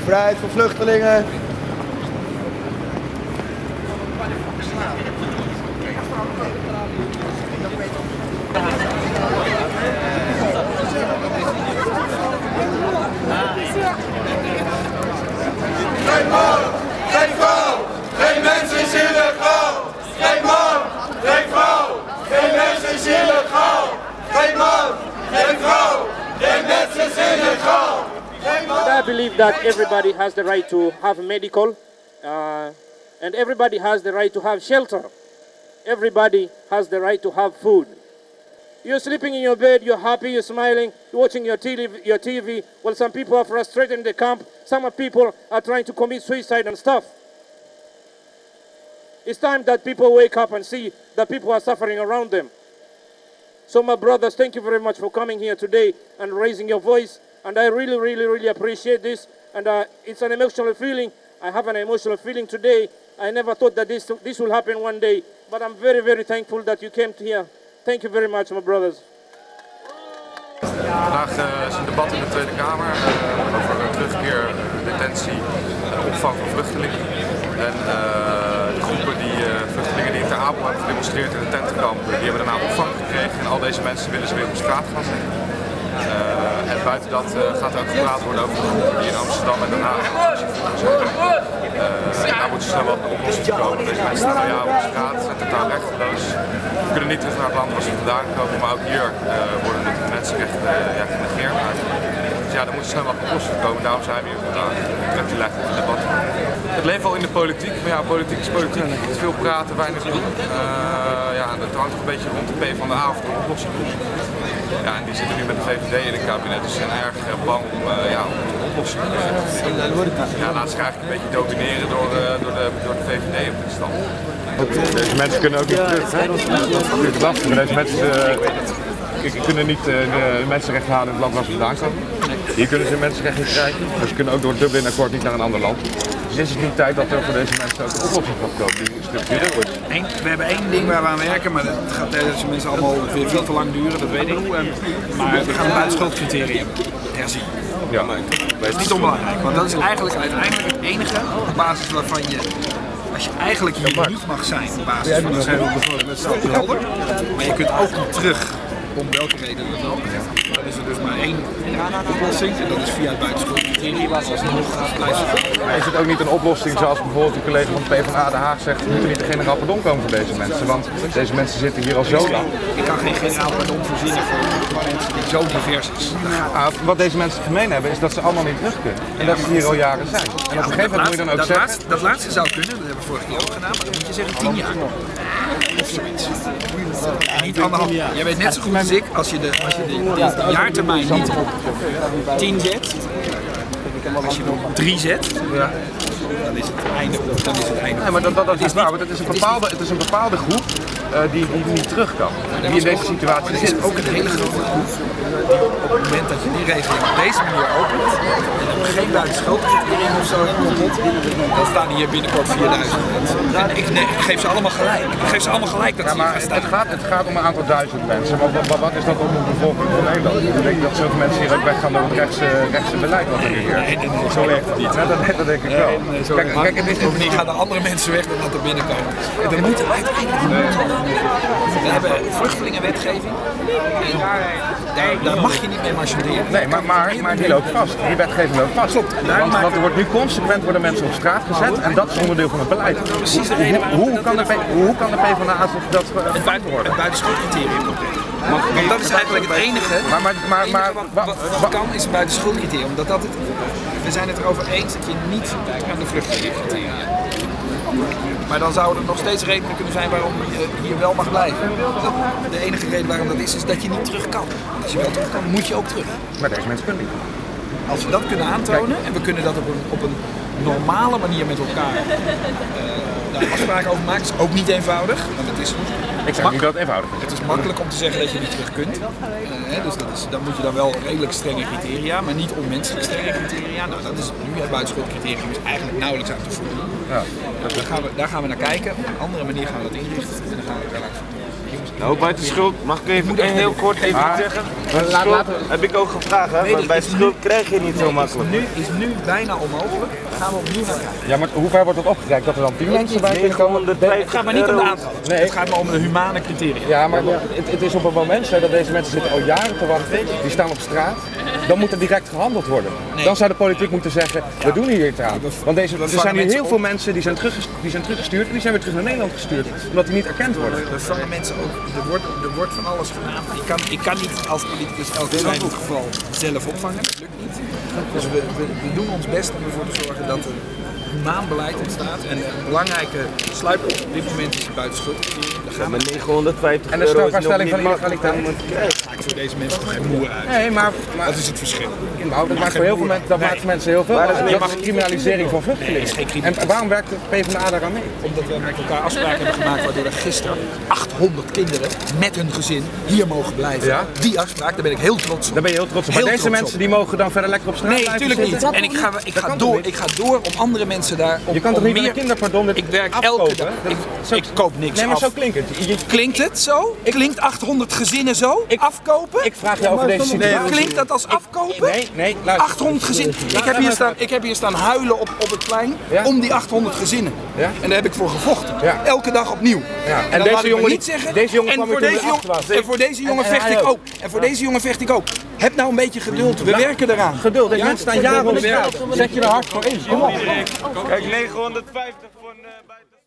Vrijheid voor vluchtelingen. Geen man, geen vrouw, geen mens is illegaal. Geen man, geen vrouw, geen mens is illegaal. Geen man, geen vrouw, geen mens is illegaal. I believe that everybody has the right to have medical, and everybody has the right to have shelter. Everybody has the right to have food. You're sleeping in your bed, you're happy, you're smiling, you're watching your TV. Well, some people are frustrated in the camp. Some people are trying to commit suicide and stuff. It's time that people wake up and see that people are suffering around them. So my brothers, thank you very much for coming here today and raising your voice. And I really, really, really appreciate this. And it's an emotional feeling. I have an emotional feeling today. I never thought that this will happen one day. But I'm very, very thankful that you came here. Thank you very much, my brothers. Vandaag is een debat in de Tweede Kamer over terugkeer, detentie, opvang van vluchtelingen. En de groepen vluchtelingen die in Ter Apel hebben gedemonstreerd in de tentenkamp, die hebben daarna opvang gekregen. En al deze mensen willen ze weer op straat gaan zetten. En buiten dat gaat er ook gepraat worden over de groepen die in Amsterdam en Den Haag daar moet snel wat oplossing komen. Deze mensen staan al jaren op straat, zijn totaal rechteloos. We kunnen niet terug naar het land waar ze vandaan komen, maar ook hier worden de mensenrechten genegeerd. Dus ja, er moet snel wat oplossing komen, daarom zijn we hier vandaag. Met die leg op het debat. Het leeft al in de politiek, maar ja, politiek is politiek. Veel praten, weinig doen. Het hangt toch een beetje rond de PvdA of de oplossing. Ja, en die zitten nu met de VVD in het kabinet, dus zijn erg bang om een oplossing te vinden. Ja, laat zich eigenlijk een beetje domineren door de VVD op dit stand. Deze mensen kunnen ook niet terug. Het is lastig, deze mensen kunnen niet de mensenrechten halen in het land waar ze vandaan komen. Hier kunnen ze mensenrechten niet krijgen, dus ze kunnen ook door het Dublin-akkoord niet naar een ander land. Dus is het niet tijd dat er voor deze mensen ook een oplossing gaat komen die structureel wordt? We hebben één ding waar we aan werken, maar dat gaat deze mensen allemaal weer veel te lang duren, dat weet ik. Maar we gaan het buitenschuldcriterium herzien. Ja, dat is niet onbelangrijk, want dat is eigenlijk uiteindelijk het enige op basis waarvan je, als je eigenlijk hier niet mag zijn, op basis van een helder, maar je kunt ook niet terug, om welke reden dan ook. Dan is er dus maar één oplossing en dat is via het buitenschuldcriterium. Is het ook niet een oplossing zoals bijvoorbeeld de collega van de PvdA Den Haag zegt, moet er niet een generaal pardon komen voor deze mensen? Want deze mensen zitten hier al zo lang. Ik kan geen generaal pardon voorzien voor mensen die zo divers is. Wat deze mensen gemeen hebben is dat ze allemaal niet terug kunnen. En dat ze hier al jaren zijn. En op een gegeven moment moet je dan ook zeggen... Dat laatste zou kunnen, dat hebben we vorige keer ook gedaan, maar dan moet je zeggen 10 jaar. Of zoiets. En niet 1,5 jaar. Jij weet net zo goed als ik, als je de jaartermijn niet op 10 zet, als je op 3 zet, dan is het einde. Nee, maar dat is waar, want het is een bepaalde groep die niet terug kan. Die in deze situatie zit. Ook een hele grote groep die op het moment dat je die regeling op deze manier opent, en er geen buitenschuldcriterium of zo komt, dan staan hier binnenkort 4000 mensen. En ik geef ze allemaal gelijk. Ik geef ze allemaal gelijk dat ze hier gaan staan. Het gaat om een aantal duizend mensen. Maar wat is dat om de bevolking van Nederland? Ik denk dat zoveel mensen hier ook weggaan door het rechtse beleid wat er hier is. Zo werkt het niet. Dat denk ik wel. Kijk, bovendien gaan er andere mensen weg dan dat er binnenkomen. We moeten uiteindelijk we hebben vluchtelingenwetgeving en daar mag je niet mee marchanderen. Nee, maar die loopt vast. Die wetgeving loopt vast. Klopt. Want er wordt nu consequent worden mensen op straat gezet en dat is onderdeel van het beleid. Precies de reden hoe kan de PvdA zich dat het buitenschuldcriterium opleggen? Want dat is eigenlijk het enige wat kan is het buitenschuldcriterium. We zijn het erover eens dat je niet aan de vluchtelingencriteria. Maar dan zouden er nog steeds redenen kunnen zijn waarom je hier wel mag blijven. De enige reden waarom dat is dat je niet terug kan. Als je wel terug kan, moet je ook terug. Maar deze mensen kunnen niet. Als we dat kunnen aantonen en we kunnen dat op een normale manier met elkaar daar afspraken over maken, is ook niet eenvoudig. Want het is ik zeg niet dat het eenvoudig is. Het is makkelijk om te zeggen dat je niet terug kunt. Dus dan moet je dan wel redelijk strenge criteria, maar niet onmenselijk strenge criteria. Nou, dat is het nu. Het buitenschuldcriterium is eigenlijk nauwelijks aan te voldoen. Ja, daar gaan we naar kijken. Op een andere manier gaan we dat inrichten. En dan gaan we er Nou, buitenschuld, mag ik even heel kort even zeggen? Heb ik ook gevraagd, hè? Want bij schuld krijg je niet zo makkelijk. Is nu bijna onmogelijk. Gaan we opnieuw naar kijken. Ja, maar hoe ver wordt dat opgereikt? Dat er dan 10 mensen bij kunnen komen? Het gaat maar niet om de aantal. Nee. Het gaat maar om de humane criteria. Ja, maar het is op een moment dat deze mensen zitten al jaren te wachten. Die staan op straat. Dan moet er direct gehandeld worden. Nee. Dan zou de politiek moeten zeggen, we doen hier iets aan. Want er zijn hier heel veel mensen die zijn teruggestuurd en die zijn weer terug naar Nederland gestuurd. Omdat die niet erkend worden. We vangen mensen ook, er wordt van alles gedaan. Ik kan niet als politicus elk klein geval zelf opvangen, dat lukt niet. Dus we doen ons best om ervoor te zorgen dat er humaan beleid ontstaat. En een belangrijke sluiper op dit moment is het buitenschuldcriterium. Daar gaan we met 950 en de strafbaarstelling van illegaliteit. Maakt voor deze mensen toch geen moer uit. Nee, maar dat is het verschil. Nou, dat maakt voor heel veel mensen, maakt voor mensen heel veel uit. Dat is de criminalisering van vluchtelingen. En waarom werkt de PvdA daaraan mee? Omdat we met elkaar afspraken hebben gemaakt waardoor er gisteren 800 kinderen met hun gezin hier mogen blijven. Ja? Die afspraak, daar ben ik heel trots op. Daar ben je heel trots op. Maar deze mensen die mogen dan verder lekker op straat blijven zitten? Nee, natuurlijk niet. En ik ga door om andere mensen daar... Je kan toch niet met een kinderpardon ik werk elke dag. Ik koop niks af. Nee, maar zo klinkt het. Klinkt het zo? Klinkt 800 gezinnen zo? Afkopen? Ik vraag je over deze situatie. Klinkt dat als afkopen? Nee. 800 gezinnen. Ik heb hier staan huilen op het plein om die 800 gezinnen. Ja? En daar heb ik voor gevochten. Ja. Elke dag opnieuw. Ja. En deze jongen niet zeggen. En voor deze jongen vecht ik ook. En voor deze jongen vecht ik ook. Heb nou een beetje geduld. We werken eraan. Geduld. Deze mensen staan jaren op de straat. Zet je er hard voor in. Kom op. Kijk, 950 voor een buiten.